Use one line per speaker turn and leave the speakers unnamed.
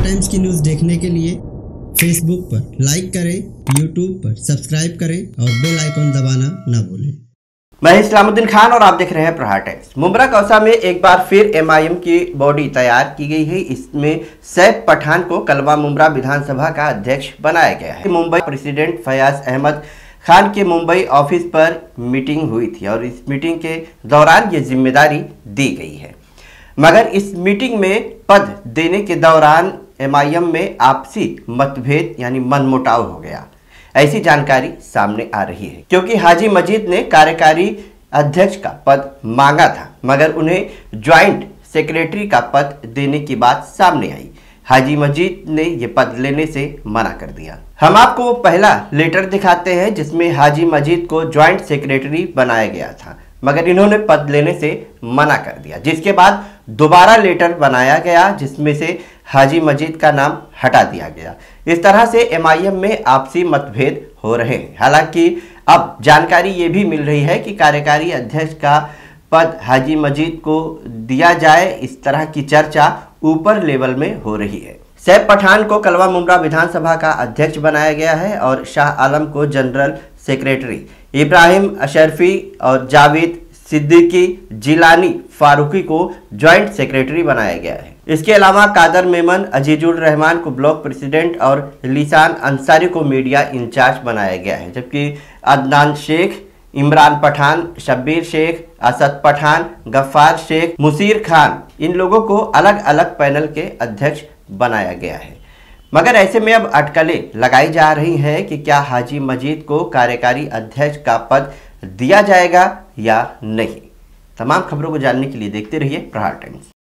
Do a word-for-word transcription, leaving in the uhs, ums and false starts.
Times की news देखने के लिए फेसबुक पर लाइक करें, यूट्यूब पर सब्सक्राइब करें और बेल आइकन दबाना ना भूलें।
मैं इस्लामुद्दीन खान और आप देख रहे हैं प्रहार टाइम्स। मुंब्रा कौसा में एक बार फिर एमआईएम की बॉडी तैयार की गई है। इसमें सैफ पठान को कलवा मुंब्रा विधानसभा का अध्यक्ष बनाया गया है। मुंबई प्रेसिडेंट फयाज अहमद खान के मुंबई ऑफिस पर मीटिंग हुई थी और इस मीटिंग के दौरान ये जिम्मेदारी दी गई है, मगर इस मीटिंग में पद देने के दौरान एमआईएम में आपसी मतभेद यानी मनमुटाव हो गया। ऐसी जानकारी सामने आ रही है क्योंकि हाजी मजीद ने कार्यकारी अध्यक्ष का पद मांगा था, मगर उन्हें ज्वाइंट सेक्रेटरी का पद देने की बात सामने आई। हाजी मजीद ने यह पद लेने से मना कर दिया। हम आपको वो पहला लेटर दिखाते हैं जिसमें हाजी मजीद को ज्वाइंट सेक्रेटरी बनाया गया था, मगर इन्होंने पद लेने से मना कर दिया, जिसके बाद दोबारा लेटर बनाया गया जिसमें से हाजी मजीद का नाम हटा दिया गया। इस तरह से एमआईएम में आपसी मतभेद हो रहे हैं। हालांकि अब जानकारी ये भी मिल रही है कि कार्यकारी अध्यक्ष का पद हाजी मजीद को दिया जाए, इस तरह की चर्चा ऊपर लेवल में हो रही है। सैफ पठान को कलवा मुंब्रा विधानसभा का अध्यक्ष बनाया गया है और शाह आलम को जनरल सेक्रेटरी, इब्राहिम अशरफी और जावेद सिद्दीकी, जिलानी फारूकी को ज्वाइंट सेक्रेटरी बनाया गया है। इसके अलावा कादर मेमन, अजीजुर रहमान को ब्लॉक प्रेसिडेंट और लिसान अंसारी को मीडिया इंचार्ज बनाया गया है, जबकि अदनान शेख, इमरान पठान, शब्बीर शेख, असद पठान, गफ्फार शेख, मुसीर खान, इन लोगों को अलग अलग पैनल के अध्यक्ष बनाया गया है। मगर ऐसे में अब अटकलें लगाई जा रही हैं कि क्या हाजी मजीद को कार्यकारी अध्यक्ष का पद दिया जाएगा या नहीं। तमाम खबरों को जानने के लिए देखते रहिए प्रहार टाइम्स।